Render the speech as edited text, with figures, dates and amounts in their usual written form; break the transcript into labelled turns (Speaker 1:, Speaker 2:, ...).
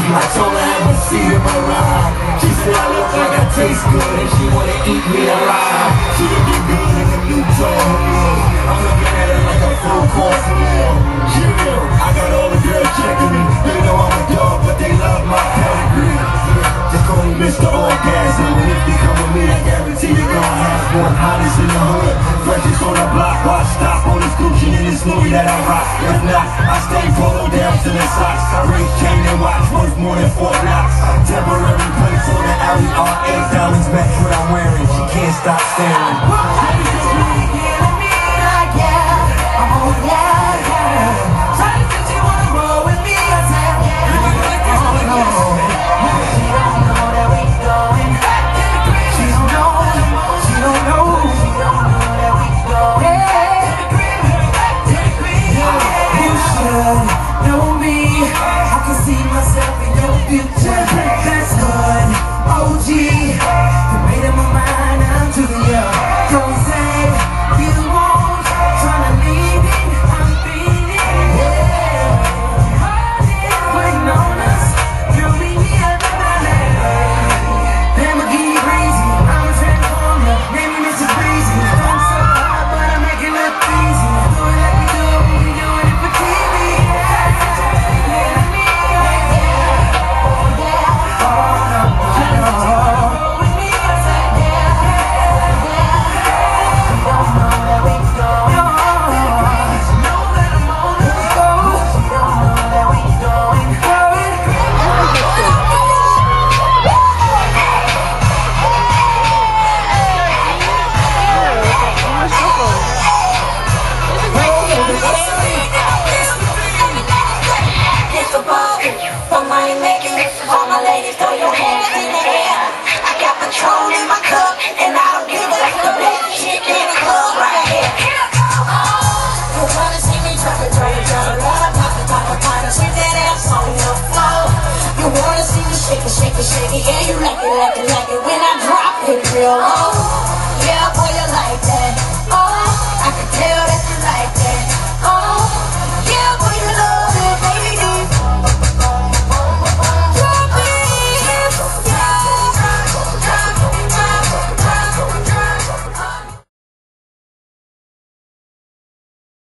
Speaker 1: I told her have a seat in my ride. She said I look like I taste good and she wanna eat me alive. She looking good in a new tone. I'm looking at her like a full course meal. Yeah, I got all the girls checking me. They know I'm a dog, but they love my pedigree. Just call me Mr. Orgasm, and if you come with me, I guarantee you're gonna have one. Hottest in the hood, freshest on the block. Watch stop on this Gucci and this Louis that I rock. If not, I stay polo down to the socks. I race chain and watch worth more than 4 blocks. Temporary place on the alley, all 8 diamonds match what I'm wearing. She can't stop staring.
Speaker 2: Shake it, yeah, you like it when I drop it real low.